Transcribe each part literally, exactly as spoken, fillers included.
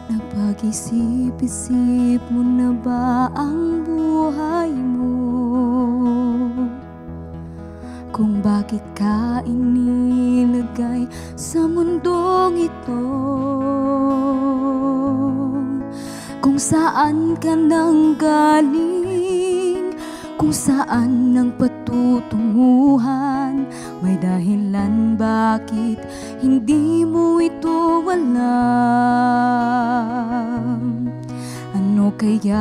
Napag-isip-isip mo na ba ang buhay mo? Kung bakit ka inilagay sa mundong ito? Kung saan ka nang galing, kung saan ang patutunguhan, may dahilan bakit hindi mo ito alam. Ano kaya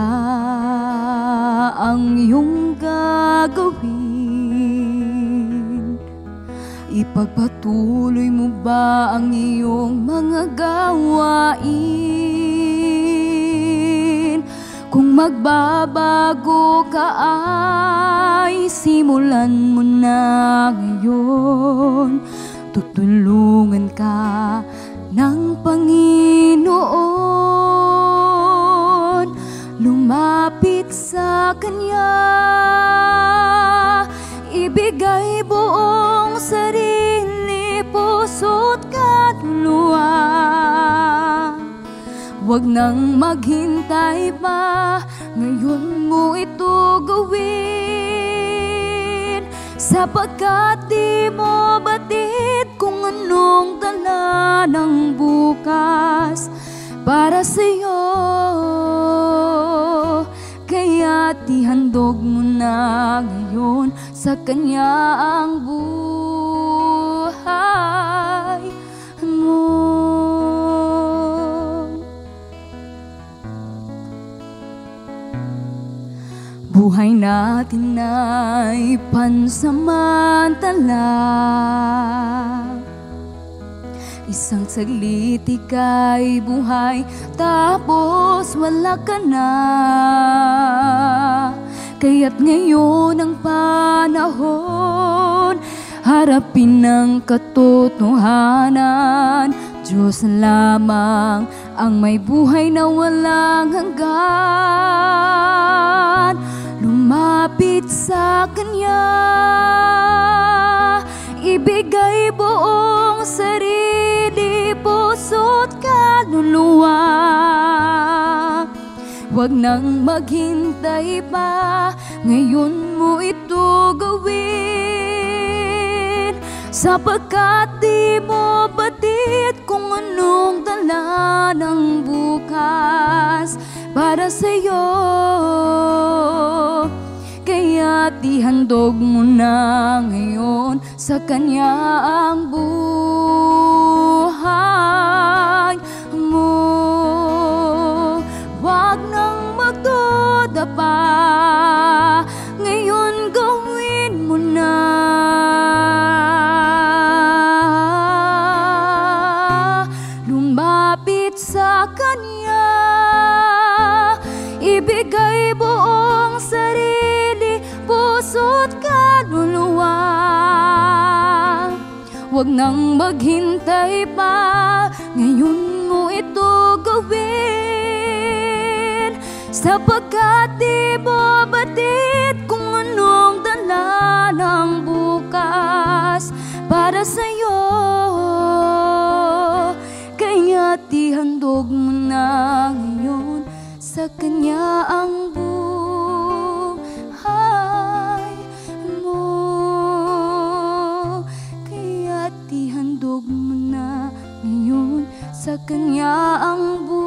ang iyong gagawin? Ipagpatuloy mo ba ang iyong mga gawain? Kung magbabago ka ay simulan mo na ngayon. Tutulungan ka ng Panginoon. Lumapit sa Kanya, ibigay buong sarili, puso't kaluluwa. Huwag nang maghintay pa, ngayon mo ito gawin. Sapagkat di mo batid kung anong dala ng bukas para sa'yo. Kaya't ihandog mo na ngayon sa Kanya ang buhay mo. Buhay natin ay pansamantala. Isang saglit ika'y buhay, tapos wala ka na. Kaya't ngayon ang panahon, harapin ang katotohanan. Diyos lamang ang may buhay na walang hanggan. Lumapit sa Kanya, ibigay buong sarili, puso't kaluluwa. Huwag nang maghintay pa, ngayon mo ito gawin. Sapagkat di mo batid kung anong dala ng bukas para sa'yo. Kaya't ihandog mo na ngayon sa Kanya ang buhay mo. Huwag nang magduda pa, ngayon gawin mo na. Lumapit sa Kanya, ibigay buong sarili, puso't kaluluwa. Huwag nang maghintay pa, ngayon mo ito gawin. Sapagkat di mo batid kung anong dala ng bukas para sa'yo. Kaya't ihandog mo na ngayon sa Kanya ang buhay mo. Kaya't ihandog mo na ngayon sa Kanya ang buhay.